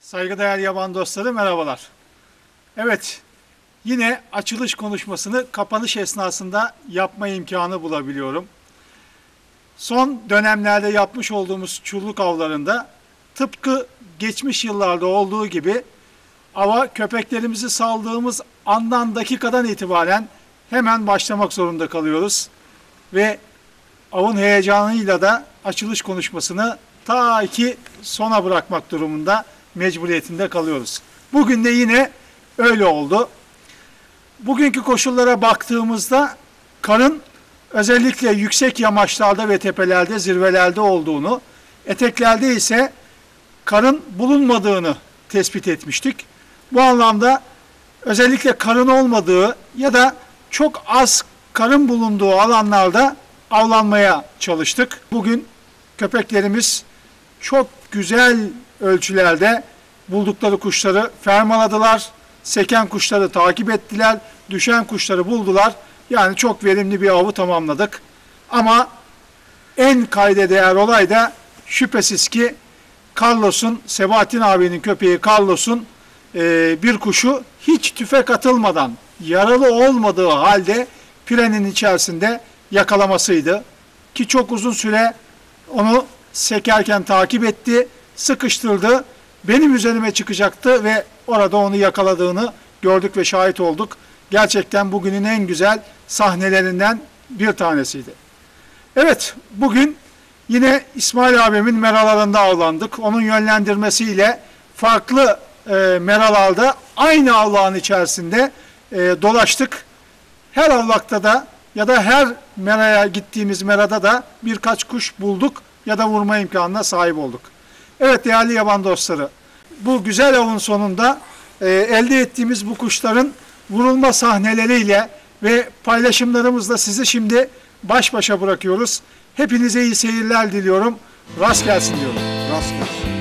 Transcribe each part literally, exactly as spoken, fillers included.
Saygıdeğer yaban dostları merhabalar. Evet, yine açılış konuşmasını kapanış esnasında yapma imkanı bulabiliyorum. Son dönemlerde yapmış olduğumuz çulluk avlarında tıpkı geçmiş yıllarda olduğu gibi ava köpeklerimizi saldığımız andan dakikadan itibaren hemen başlamak zorunda kalıyoruz. Ve avın heyecanıyla da açılış konuşmasını ta ki sona bırakmak durumunda mecburiyetinde kalıyoruz. Bugün de yine öyle oldu. Bugünkü koşullara baktığımızda karın özellikle yüksek yamaçlarda ve tepelerde, zirvelerde olduğunu, eteklerde ise karın bulunmadığını tespit etmiştik. Bu anlamda özellikle karın olmadığı ya da çok az karın bulunduğu alanlarda avlanmaya çalıştık. Bugün köpeklerimiz çok güzel ölçülerde buldukları kuşları fermaladılar. Seken kuşları takip ettiler. Düşen kuşları buldular. Yani çok verimli bir avı tamamladık. Ama en kayda değer olay da şüphesiz ki Carlos'un, Sebahattin abinin köpeği Carlos'un e, bir kuşu hiç tüfek atılmadan, yaralı olmadığı halde pirenin içerisinde yakalamasıydı. Ki çok uzun süre onu sekerken takip etti, sıkıştırdı. Benim üzerime çıkacaktı ve orada onu yakaladığını gördük ve şahit olduk. Gerçekten bugünün en güzel sahnelerinden bir tanesiydi. Evet, bugün yine İsmail abimin meralarında avlandık. Onun yönlendirmesiyle farklı e, meralarda aynı avlağın içerisinde e, dolaştık. Her avlakta da ya da her meraya gittiğimiz merada da birkaç kuş bulduk ya da vurma imkanına sahip olduk. Evet değerli yaban dostları, bu güzel avın sonunda e, elde ettiğimiz bu kuşların vurulma sahneleriyle ve paylaşımlarımızla sizi şimdi baş başa bırakıyoruz. Hepinize iyi seyirler diliyorum. Rast gelsin diyorum. Rast gelsin.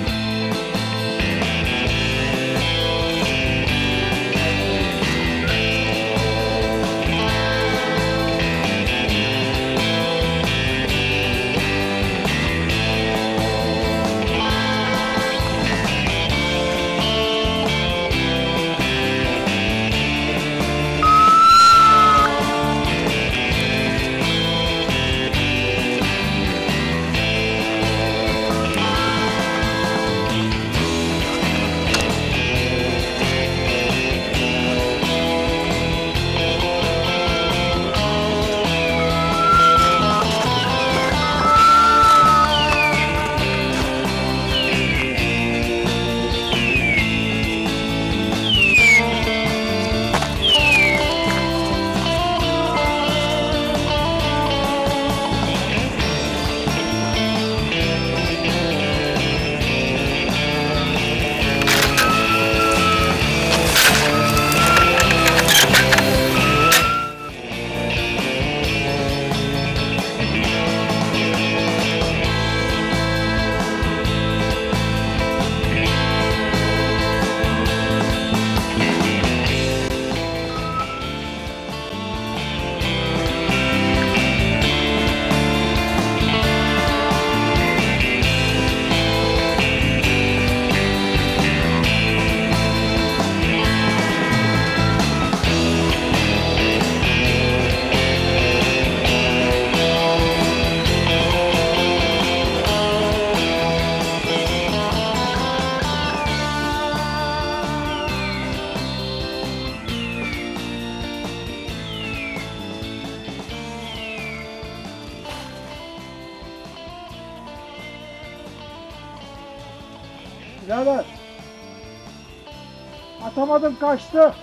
Birader, atamadım kaçtı.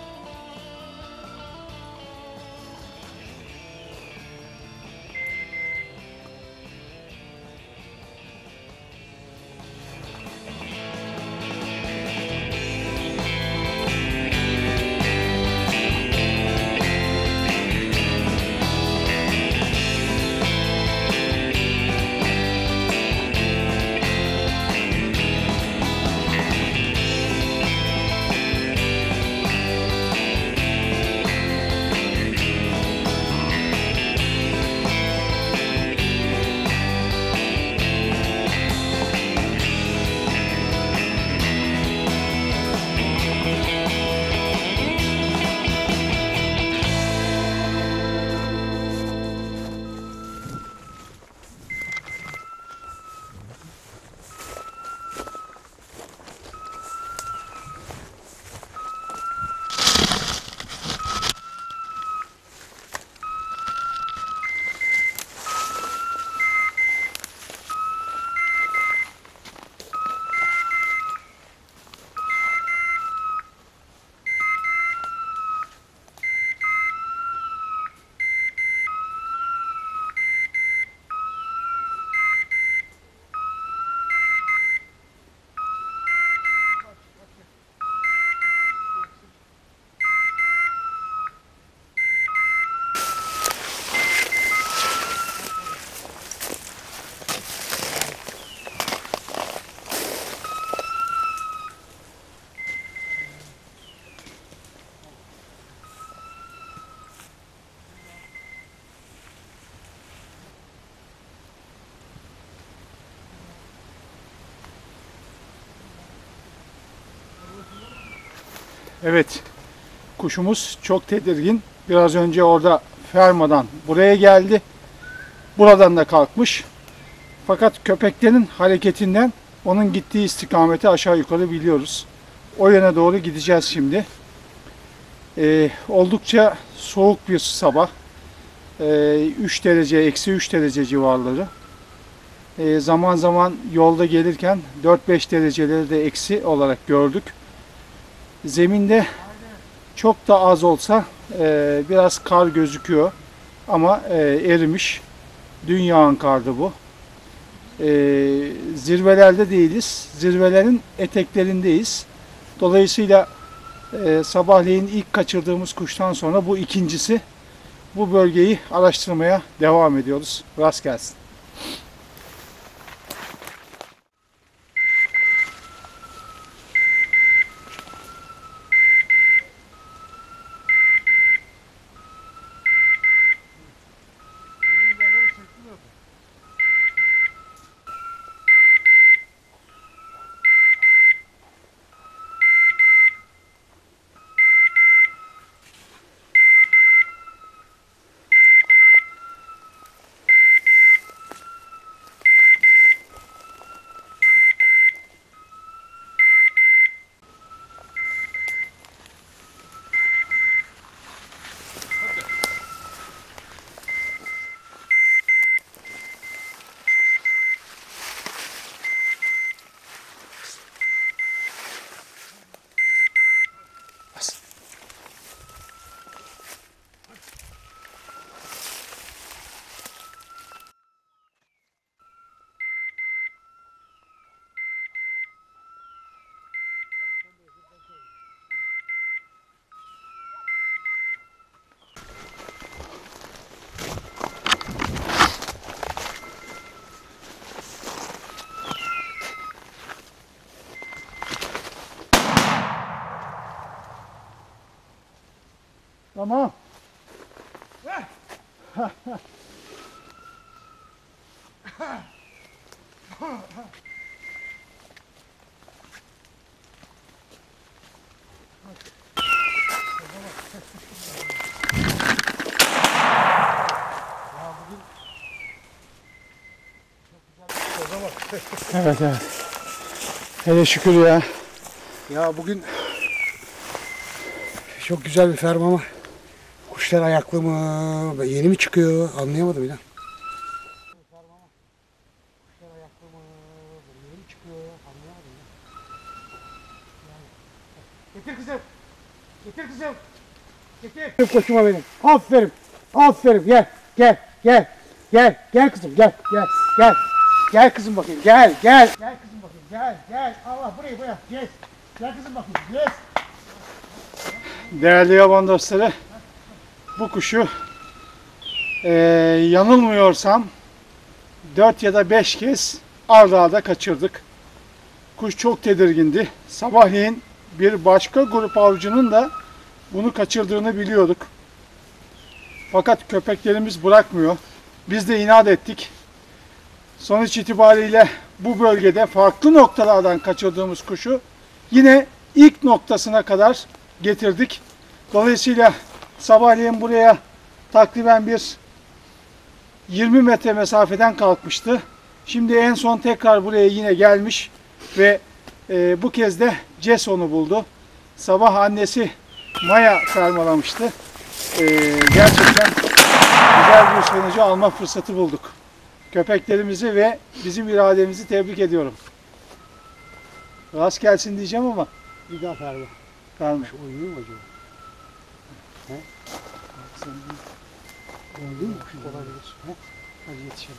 Evet, kuşumuz çok tedirgin. Biraz önce orada fermadan buraya geldi. Buradan da kalkmış. Fakat köpeklerin hareketinden onun gittiği istikameti aşağı yukarı biliyoruz. O yöne doğru gideceğiz şimdi. Ee, oldukça soğuk bir sabah. Ee, üç derece, eksi üç derece civarları. Ee, zaman zaman yolda gelirken dört beş dereceleri de eksi olarak gördük. Zeminde çok da az olsa e, biraz kar gözüküyor. Ama e, erimiş. Dün yağan kardı bu. E, zirvelerde değiliz. Zirvelerin eteklerindeyiz. Dolayısıyla e, sabahleyin ilk kaçırdığımız kuştan sonra bu ikincisi. Bu bölgeyi araştırmaya devam ediyoruz. Rast gelsin. Tamam. Evet evet. Hele şükür ya. Ya bugün çok güzel bir ferma ama kuşlar ayaklı mı, yeni mi çıkıyor anlayamadım ya. Kuşlar ayaklı mı, yeni mi çıkıyor anlayamadım ya. Getir kızım, getir kızım, getir. Koşuma benim, aferin, aferin, gel, gel, gel, gel, gel kızım, gel, gel, gel. Gel kızım bakayım, gel, gel. Gel kızım bakayım, gel, gel. Allah burayı buraya, yes. Gel kızım bakayım, yes. Değerli yaban dostları, bu kuşu e, yanılmıyorsam dört ya da beş kez ard arda kaçırdık. Kuş çok tedirgindi. Sabahleyin bir başka grup avcının da bunu kaçırdığını biliyorduk. Fakat köpeklerimiz bırakmıyor. Biz de inat ettik. Sonuç itibariyle bu bölgede farklı noktalardan kaçırdığımız kuşu yine ilk noktasına kadar getirdik. Dolayısıyla sabahleyin buraya takriben bir yirmi metre mesafeden kalkmıştı. Şimdi en son tekrar buraya yine gelmiş ve e, bu kez de Ceson'u buldu. Sabah annesi Maya fermalamıştı. E, gerçekten güzel bir sonucu alma fırsatı bulduk. Köpeklerimizi ve bizim irademizi tebrik ediyorum. Rast gelsin diyeceğim ama. Bir daha ferma. Ferma. Oynuyor mu acaba? He? Sen gördün mü? Olabilir. He? Hadi yetişelim.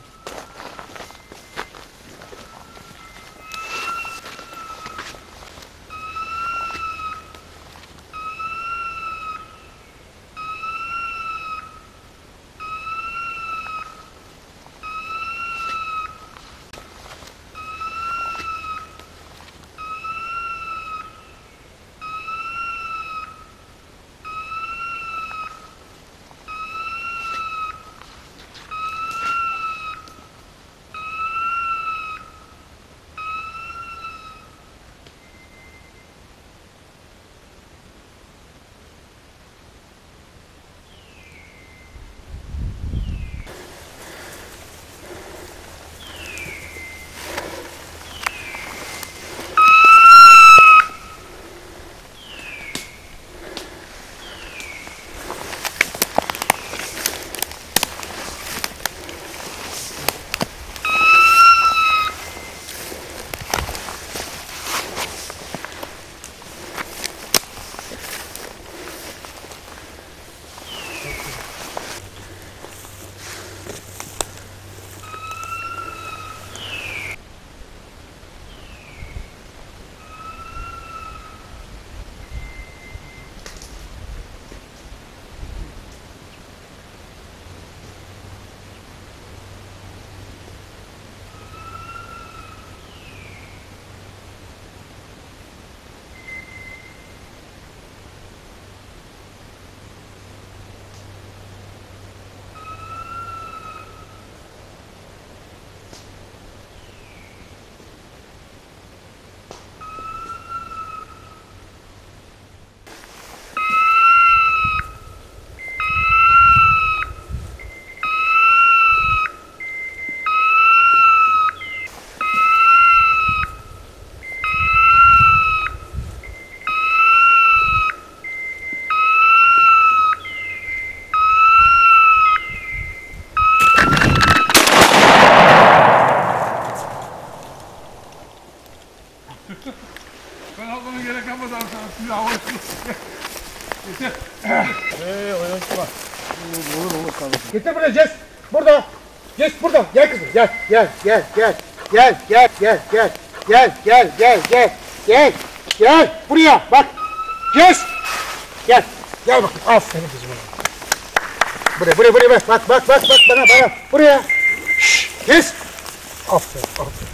gerek kalmadı abi sana. Suyu hava üstü. Getir. Eee o yaşma. Olur olur kardeşim. Getir buraya Ces. Burada. Ces burada. Gel kızım. Gel gel gel gel. Gel gel gel gel. Gel gel gel gel. Gel. Gel. Buraya bak. Ces. Gel. Gel bak. Aferin kızım. Buraya buraya buraya bak. Bak bak bak bak bana bana. Buraya. Şşş. Ces. Aferin aferin.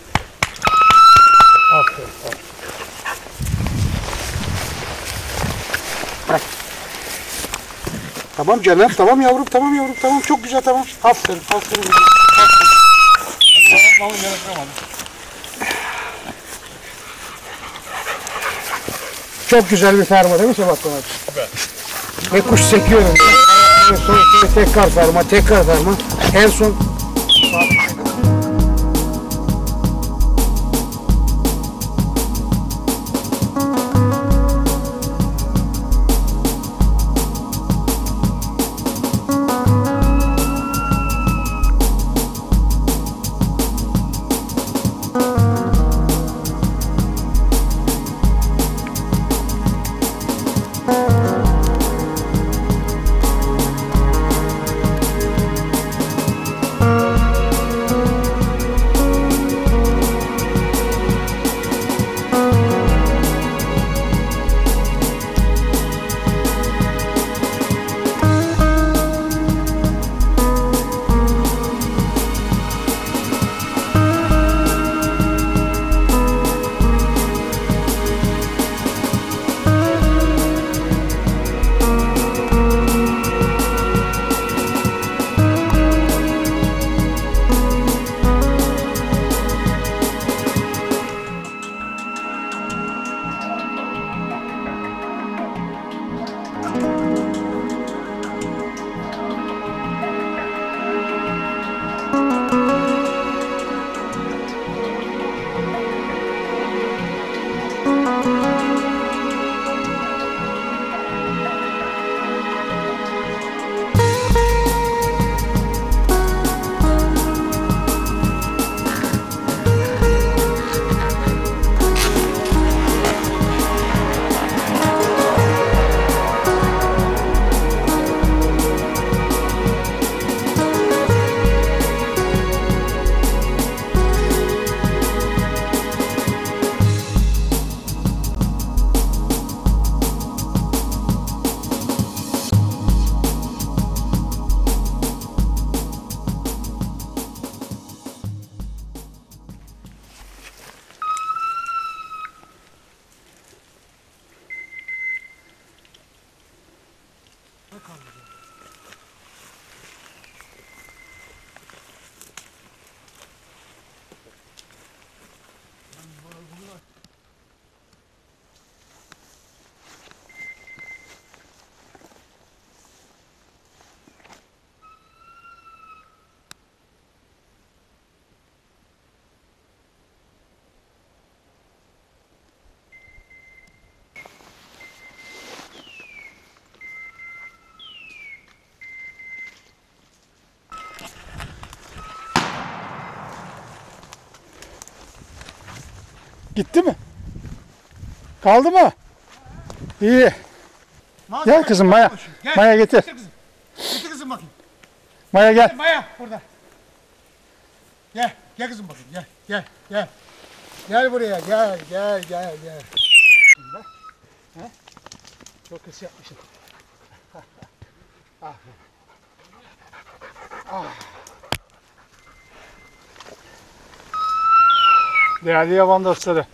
Aferin aferin. Bırak. Tamam canım, tamam yavrum, tamam yavrum, tamam çok güzel tamam. Aferin, aferin. Aferin. Tamam, tamam, çok güzel bir ferma değil mi Sebahattin abi? Süper. Ve kuş sekiyorum. En son tekrar ferma, tekrar ferma. En son Gitti mi? Kaldı mı? İyi. Gel kızım Maya. Gel. Maya getir. Getir kızım. Getir kızım bakayım. Maya gel. Maya burada. Gel. Gel kızım bakayım. Gel. Gel. Gel. Gel buraya. Gel. Gel. Gel. Gel. He? Çok hırs yapmışım. Aferin. Ah. Değerli yaban dostları,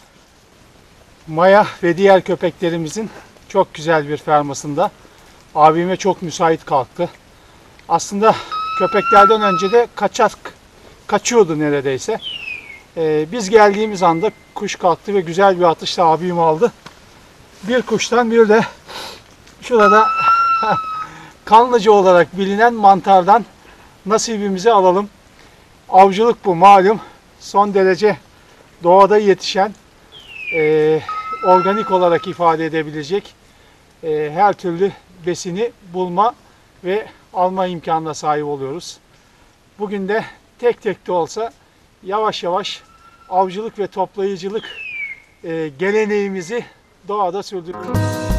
Maya ve diğer köpeklerimizin çok güzel bir fermasında abime çok müsait kalktı. Aslında köpeklerden önce de kaçak kaçıyordu neredeyse. Ee, biz geldiğimiz anda kuş kalktı ve güzel bir atışla abim aldı. Bir kuştan bir de şurada kanlıca olarak bilinen mantardan nasibimizi alalım. Avcılık bu malum. Son derece doğada yetişen, e, organik olarak ifade edebilecek e, her türlü besini bulma ve alma imkanına sahip oluyoruz. Bugün de tek tek de olsa yavaş yavaş avcılık ve toplayıcılık e, geleneğimizi doğada sürdürüyoruz.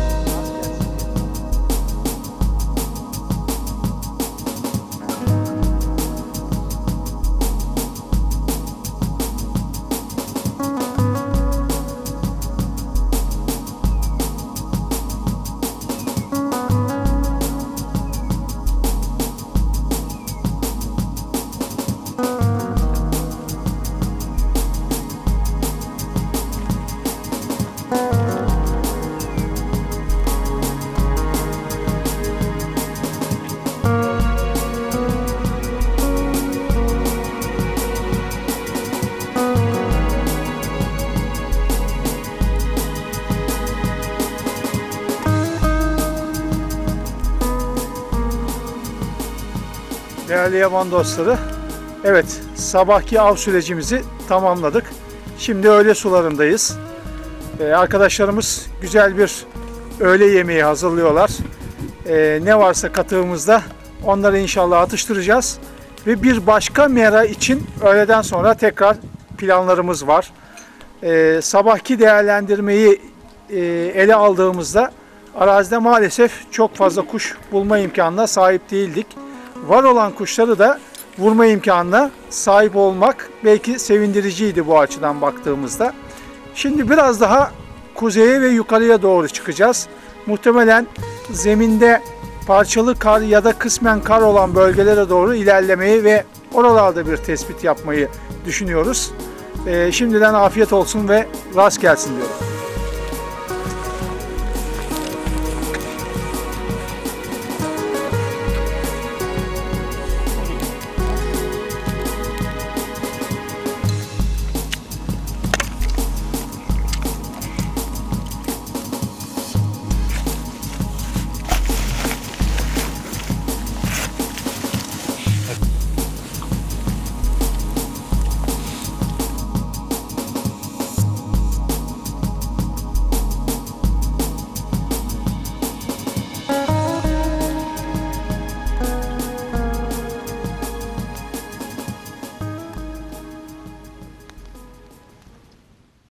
Değerli yaban dostları, evet sabahki av sürecimizi tamamladık. Şimdi öğle sularındayız. Ee, arkadaşlarımız güzel bir öğle yemeği hazırlıyorlar. Ee, ne varsa katığımızda onları inşallah atıştıracağız. Ve bir başka mera için öğleden sonra tekrar planlarımız var. Ee, sabahki değerlendirmeyi e, ele aldığımızda arazide maalesef çok fazla kuş bulma imkanına sahip değildik. Var olan kuşları da vurma imkanına sahip olmak belki sevindiriciydi bu açıdan baktığımızda. Şimdi biraz daha kuzeye ve yukarıya doğru çıkacağız. Muhtemelen zeminde parçalı kar ya da kısmen kar olan bölgelere doğru ilerlemeyi ve oralarda bir tespit yapmayı düşünüyoruz. Ee, şimdiden afiyet olsun ve rast gelsin diyorum.